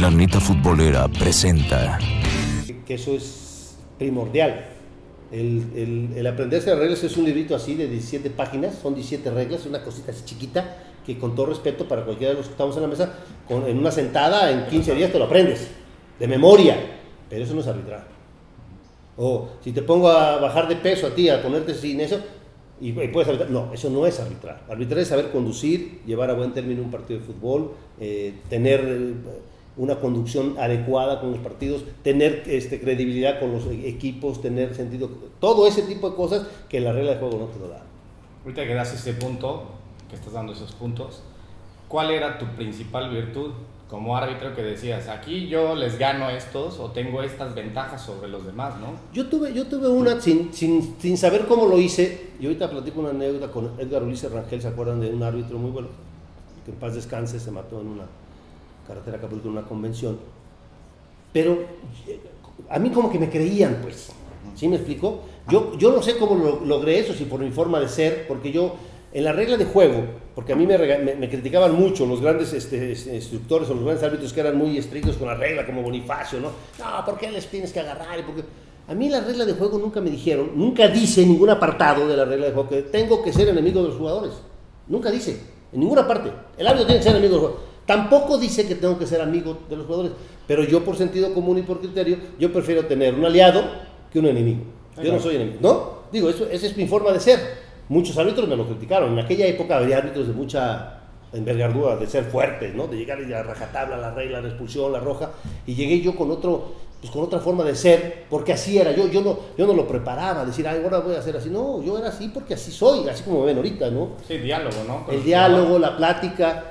Milanita Futbolera presenta. Que eso es primordial. El aprenderse las reglas es un librito así de 17 páginas, son 17 reglas, una cosita así chiquita que con todo respeto para cualquiera de los que estamos en la mesa, en una sentada, en 15 días te lo aprendes, de memoria, pero eso no es arbitrar. O si te pongo a bajar de peso a ti, a ponerte sin eso, y puedes arbitrar. No, eso no es arbitrar. Arbitrar es saber conducir, llevar a buen término un partido de fútbol, tener una conducción adecuada con los partidos, tener credibilidad con los equipos, tener sentido, todo ese tipo de cosas que la regla de juego no te lo da. Ahorita que das este punto, que estás dando esos puntos, ¿cuál era tu principal virtud como árbitro que decías, aquí yo les gano a estos o tengo estas ventajas sobre los demás, ¿no? Yo tuve una, sin saber cómo lo hice, y ahorita platico una anécdota con Edgar Ulises Rangel, ¿se acuerdan de un árbitro muy bueno? Que en paz descanse, se mató en una carretera Acapulco en una convención, pero a mí como que me creían, pues, ¿sí me explico? Yo no sé cómo logré eso, si por mi forma de ser, porque yo, en la regla de juego, porque a mí me criticaban mucho los grandes instructores o los grandes árbitros que eran muy estrictos con la regla, como Bonifacio, ¿no? No, ¿por qué les tienes que agarrar? Porque a mí la regla de juego nunca me dijeron, nunca dice en ningún apartado de la regla de juego que tengo que ser enemigo de los jugadores, nunca dice, en ninguna parte, el árbitro tiene que ser enemigo de los jugadores. Tampoco dice que tengo que ser amigo de los jugadores, pero yo por sentido común y por criterio, yo prefiero tener un aliado que un enemigo. Yo no soy enemigo, ¿no? Digo, esa es mi forma de ser. Muchos árbitros me lo criticaron. En aquella época había árbitros de mucha envergadura, de ser fuertes, ¿no? De llegar y a rajatabla, la regla, la expulsión, la roja, y llegué yo con otra forma de ser, porque así era. Yo no lo preparaba, decir, ay, ahora voy a hacer así. No, yo era así porque así soy, así como me ven ahorita, ¿no? Sí, diálogo, ¿no? El diálogo, la plática.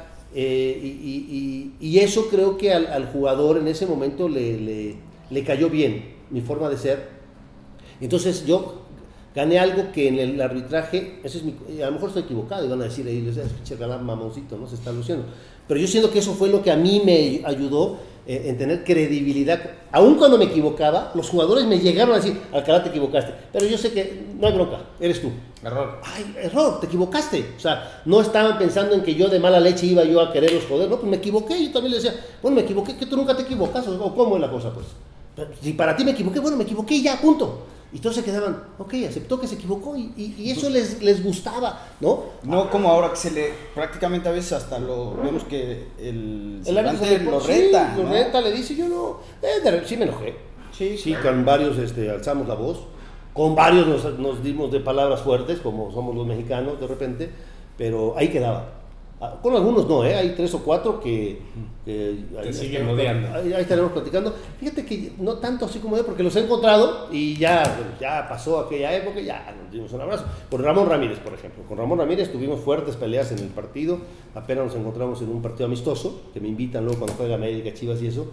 Y eso creo que al jugador en ese momento le cayó bien, mi forma de ser. Entonces yo gané algo que en el arbitraje, a lo mejor estoy equivocado y van a decir ahí, les ganar mamoncito, ¿no? Se está luciendo. Pero yo siento que eso fue lo que a mí me ayudó en tener credibilidad. Aún cuando me equivocaba, los jugadores me llegaron a decir, Alcalá, te equivocaste. Pero yo sé que no hay bronca, eres tú. Error. Ay, error, te equivocaste. O sea, no estaban pensando en que yo de mala leche iba yo a quererlos joder. No, pues me equivoqué. Yo también le decía, bueno, me equivoqué, que tú nunca te equivocas. ¿O cómo es la cosa, pues? Pero si para ti me equivoqué, bueno, me equivoqué y ya, punto. Y todos se quedaban, ok, aceptó que se equivocó y eso les gustaba, ¿no? No como ahora que prácticamente a veces hasta vemos que el árbitro lo reta, sí, ¿no? Lo reta, le dice, yo no, sí me enojé. Sí, claro. Con varios alzamos la voz, con varios nos dimos de palabras fuertes, como somos los mexicanos de repente, pero ahí quedaba. Con algunos no, hay 3 o 4 que te siguen odiando. Ahí estaremos platicando. Fíjate que no tanto así como yo, porque los he encontrado y ya pasó aquella época, ya nos dimos un abrazo. Con Ramón Ramírez, por ejemplo. Con Ramón Ramírez tuvimos fuertes peleas en el partido. Apenas nos encontramos en un partido amistoso, que me invitan luego cuando juega América, Chivas y eso.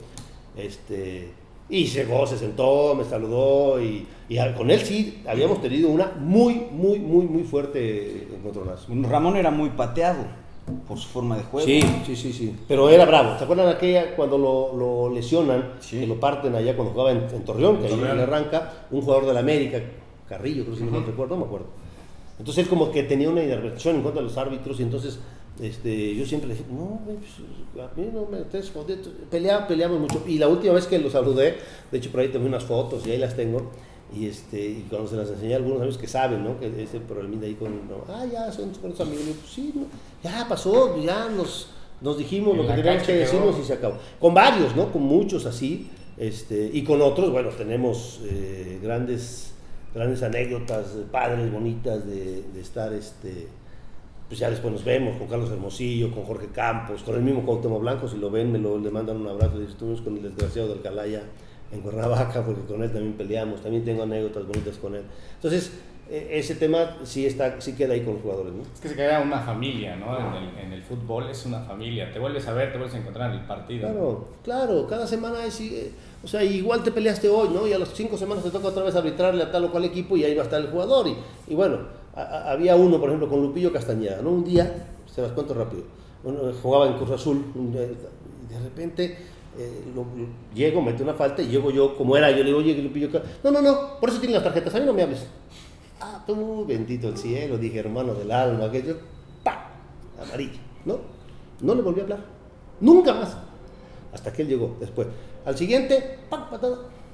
Y se sentó, me saludó y con él sí habíamos tenido una muy fuerte encontronazo. Ramón era muy pateado por su forma de juego. Sí, pero era bravo. ¿Te acuerdan aquella cuando lo lesionan, que lo parten allá cuando jugaba en Torreón, que ahí le arranca, un jugador de la América, Carrillo, creo que no me acuerdo. Entonces él como que tenía una intervención en contra de los árbitros y entonces yo siempre le dije, no, pues, a mí no me estés jodiendo. Peleamos mucho. Y la última vez que lo saludé, de hecho por ahí tengo unas fotos y ahí las tengo. Y cuando se las enseñé a algunos amigos que saben, ¿no? Que ese problemita ahí ya son buenos amigos. Y pues sí, ¿no? Ya pasó, ya nos dijimos lo que teníamos que decirnos y se acabó. Con varios, ¿no? Con muchos así, y con otros, bueno, tenemos grandes anécdotas, padres, bonitas de estar, pues ya después nos vemos con Carlos Hermosillo, con Jorge Campos, con el mismo Cuauhtémoc Blanco, si lo ven, le mandan un abrazo. Estuvimos con el desgraciado de Alcalá en Cuernavaca, porque con él también peleamos, también tengo anécdotas bonitas con él. Entonces, ese tema sí queda ahí con los jugadores, ¿no? Es que se queda una familia, ¿no? En el fútbol es una familia, te vuelves a ver, te vuelves a encontrar en el partido. Claro, cada semana o sea, igual te peleaste hoy, ¿no? Y a las 5 semanas te toca otra vez arbitrarle a tal o cual equipo y ahí va a estar el jugador. Y bueno, había uno, por ejemplo, con Lupillo Castañeda, ¿no? Un día, se las cuento rápido, jugaba en Cruz Azul, y de repente llego, mete una falta y llego yo, como era, yo le digo, oye, Lupillo, no, por eso tienen las tarjetas, a mí no me hables. Tú, bendito el cielo, dije, hermano del alma, aquello, ¡pa! Amarilla, ¿no? No le volví a hablar, nunca más. Hasta hasta que él llegó después. Al siguiente, ¡pam! Patada.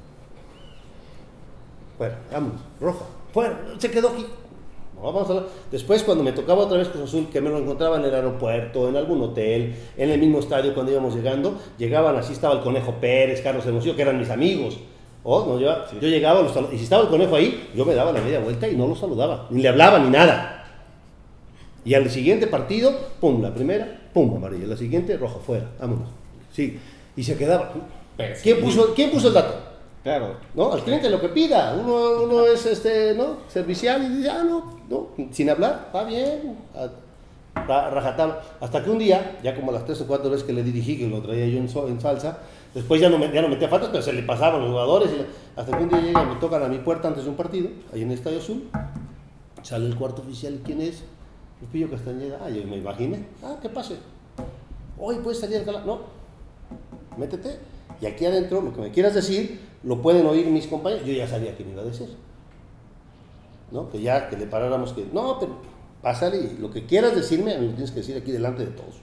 Fuera, vámonos, roja, fuera, se quedó aquí. No, vamos a hablar. Después, cuando me tocaba otra vez Cruz Azul, que me lo encontraba en el aeropuerto, en algún hotel, en el mismo estadio cuando íbamos llegando, llegaban, así estaba el Conejo Pérez, Carlos Hermosillo, que eran mis amigos. No, yo llegaba, y si estaba el Conejo ahí, yo me daba la media vuelta y no lo saludaba, ni le hablaba, ni nada. Y al siguiente partido, pum, la primera, pum, amarilla, la siguiente, roja, fuera, vámonos. Sí, y se quedaba. ¿Quién puso el dato? Claro. ¿No? Al cliente lo que pida. Uno es ¿no? Servicial y dice, no, sin hablar, está bien, rajatabla. Hasta que un día, ya como las 3 o 4 veces que le dirigí, que lo traía yo en salsa, después ya no metía faltas, pero se le pasaban los jugadores. Hasta que un día llegan, me tocan a mi puerta antes de un partido, ahí en el Estadio Azul, sale el cuarto oficial, ¿quién es? Lupillo Castañeda. Yo me imaginé, ¿qué pase? Hoy puedes salir al canal. No, métete. Y aquí adentro, lo que me quieras decir, lo pueden oír mis compañeros. Yo ya sabía que me iba a decir, ¿no? Que le paráramos, que no, pero pásale y lo que quieras decirme, me lo tienes que decir aquí delante de todos.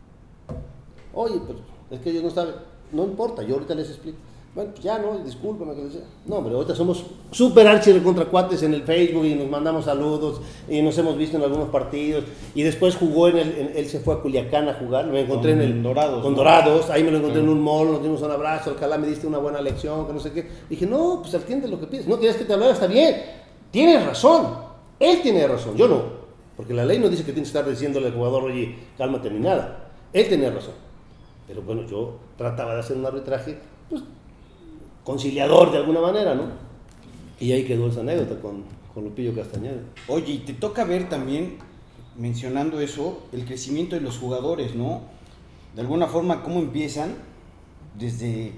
Oye, pues es que ellos no saben, no importa, yo ahorita les explico. Bueno, pues ya no, discúlpame que les diga. No, pero ahorita somos súper archi de contracuates en el Facebook y nos mandamos saludos y nos hemos visto en algunos partidos. Y después jugó él se fue a Culiacán a jugar, me encontré con Dorados. Con Dorados, ahí me lo encontré en un mall, nos dimos un abrazo, ojalá me diste una buena lección, que no sé qué. Dije, no, pues atiende lo que pides. No quieres que te hablara, está bien. Tienes razón, él tiene razón, yo no. Porque la ley no dice que tienes que estar diciéndole al jugador, oye, cálmate ni nada. Él tenía razón. Pero bueno, yo trataba de hacer un arbitraje, pues, conciliador de alguna manera, ¿no? Y ahí quedó esa anécdota con Lupillo Castañeda. Oye, y te toca ver también, mencionando eso, el crecimiento de los jugadores, ¿no? De alguna forma, cómo empiezan desde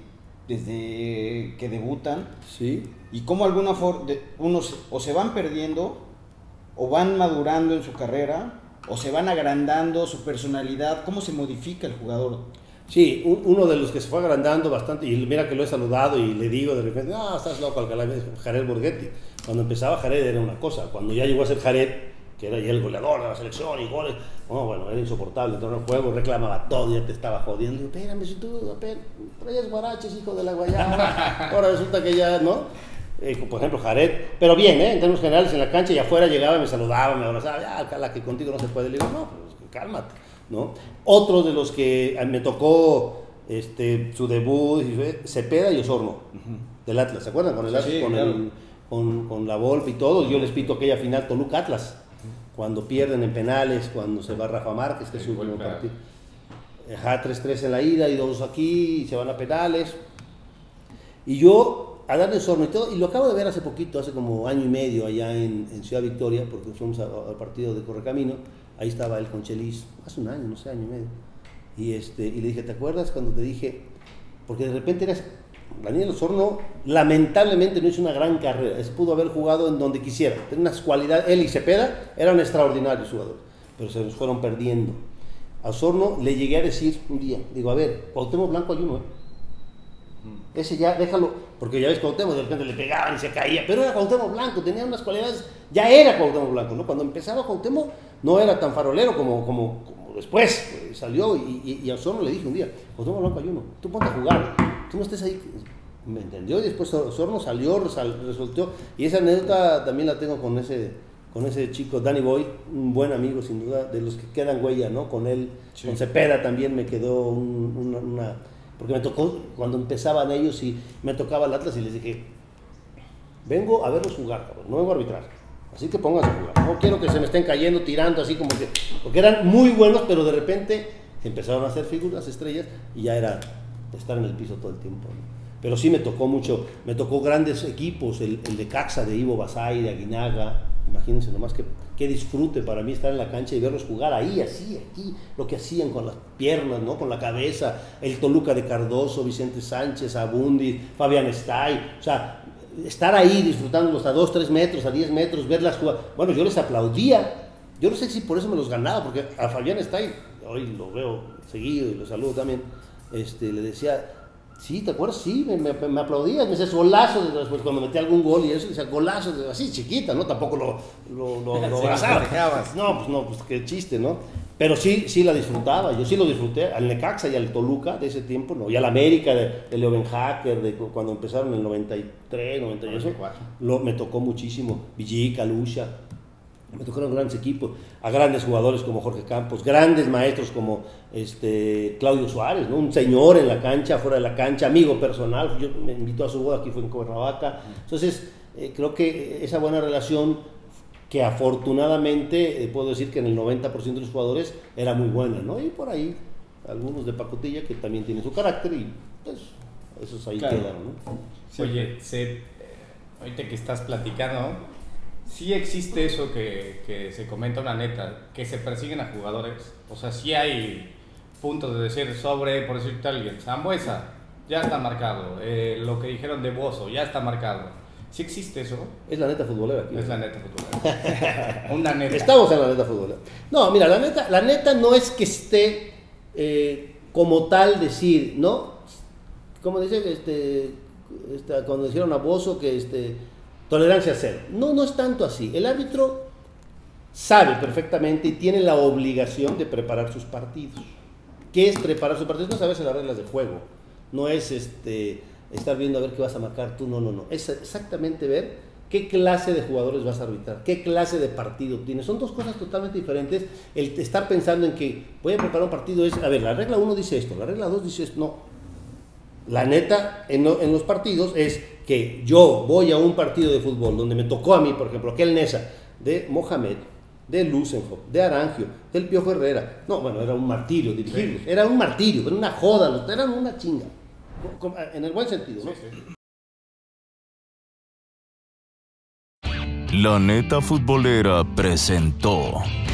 que debutan. Sí. Y cómo alguna forma, unos o se van perdiendo, o van madurando en su carrera, o se van agrandando su personalidad. ¿Cómo se modifica el jugador? Sí, uno de los que se fue agrandando bastante, y mira que lo he saludado y le digo de repente, estás loco, Alcalá, es Jared Borghetti. Cuando empezaba Jared era una cosa, cuando ya llegó a ser Jared, que era ya el goleador de la selección y goles, bueno, era insoportable, entró en el juego, reclamaba todo, ya te estaba jodiendo. Digo, espérame, si tú apenas traías guaraches, hijo de la guayaba, ahora resulta que ya, ¿no? Por ejemplo, Jared, pero bien, en términos generales, en la cancha y afuera llegaba y me saludaba, me abrazaba, Alcalá, que contigo no se puede. Le digo, no, pues cálmate, ¿no? Otro de los que me tocó su debut, Cepeda y Osorno, del Atlas, ¿se acuerdan? Con el Atlas, con la Volpe y todo. Yo les pito aquella final Toluca-Atlas, cuando pierden en penales, cuando se va Rafa Márquez, que es su último partido. 3-3 en la ida y 2 aquí, y se van a penales. Y yo a darle Osorno y todo, y lo acabo de ver hace poquito, hace como año y medio, allá en Ciudad Victoria, porque fuimos al partido de Correcamino. Ahí estaba él con Chelis, hace un año, no sé, año y medio. Y le dije, ¿te acuerdas cuando te dije? Porque de repente Daniel Osorno lamentablemente no hizo una gran carrera, pudo haber jugado en donde quisiera, tenía unas cualidades, él y Cepeda eran extraordinarios jugadores, pero se los fueron perdiendo. A Osorno le llegué a decir un día, digo, a ver, Cuauhtémoc Blanco hay uno, ese ya, déjalo, porque ya ves Cuauhtémoc, de repente le pegaban y se caía, pero era Cuauhtémoc Blanco, tenía unas cualidades, ya era Cuauhtémoc Blanco, ¿no? Cuando empezaba Cuauhtémoc no era tan farolero como después salió, y a Osorno le dije un día, Cuauhtémoc Blanco hay uno, tú ponte a jugar, tú no estés ahí. Me entendió, y después Osorno salió, resultó, y esa anécdota también la tengo con ese chico, Danny Boy, un buen amigo sin duda, de los que quedan huella, ¿no? Con él, sí. Con Cepeda también me quedó una porque me tocó, cuando empezaban ellos y me tocaba el Atlas y les dije, vengo a verlos jugar, cabrón, no vengo a arbitrar, así que pónganse a jugar, no quiero que se me estén cayendo, tirando así como que, porque eran muy buenos, pero de repente empezaron a hacer figuras, estrellas, y ya era estar en el piso todo el tiempo, ¿no? Pero sí me tocó mucho, me tocó grandes equipos, el de Caxa, de Ivo Basay, de Aguinaga, imagínense nomás qué disfrute para mí estar en la cancha y verlos jugar ahí, así, aquí, lo que hacían con las piernas, ¿no? Con la cabeza, el Toluca de Cardoso, Vicente Sánchez, Abundis, Fabián Stay, o sea, estar ahí disfrutándolos a 2, 3 metros, a 10 metros, verlas jugar, bueno, yo les aplaudía, yo no sé si por eso me los ganaba, porque a Fabián Stay, hoy lo veo seguido y lo saludo también, le decía, sí, ¿te acuerdas? Sí, me aplaudías, me decías golazo, después cuando metí algún gol y eso, decía golazo, así chiquita, ¿no? Tampoco lo abrazaba. No, pues qué chiste, ¿no? Pero sí la disfrutaba, yo sí lo disfruté, al Necaxa y al Toluca de ese tiempo, ¿no? Y al América de Leo Ben Hacker, de cuando empezaron en el 93, 98, me tocó muchísimo, Villica, Lucha, me tocaron grandes equipos, a grandes jugadores como Jorge Campos, grandes maestros como Claudio Suárez, ¿no? Un señor en la cancha, fuera de la cancha, amigo personal, yo me invitó a su boda, aquí fue en Cuernavaca, entonces creo que esa buena relación que afortunadamente puedo decir que en el 90% de los jugadores era muy buena, ¿no? Y por ahí algunos de pacotilla que también tienen su carácter y pues esos ahí quedaron, ¿no? Sí. Oye, ahorita que estás platicando, sí existe eso que se comenta una neta, que se persiguen a jugadores, o sea, sí hay puntos de decir sobre, por decirte a alguien, Sambuesa, ya está marcado, lo que dijeron de Bozo, ya está marcado. ¿Sí existe eso? Es la neta futbolera. Aquí, es la neta futbolera. Una neta. Estamos en la neta futbolera. No, mira, la neta no es que esté como tal decir, ¿no? Como dice cuando dijeron a Bozo que tolerancia cero. No es tanto así. El árbitro sabe perfectamente y tiene la obligación de preparar sus partidos. ¿Qué es preparar sus partidos? No sabes las reglas del juego. No es estar viendo a ver qué vas a marcar tú, no. Es exactamente ver qué clase de jugadores vas a arbitrar, qué clase de partido tienes. Son dos cosas totalmente diferentes. El estar pensando en que voy a preparar un partido es, a ver, la regla 1 dice esto, la regla 2 dice esto, no. La neta en los partidos es que yo voy a un partido de fútbol donde me tocó a mí, por ejemplo, aquel Nesa, de Mohamed, de Lusenhoff, de Arangio, del Piojo Herrera. No, bueno, era un martirio dirigirlos, era un martirio, era una joda, eran una chinga. En el buen sentido, ¿no? La Neta Futbolera presentó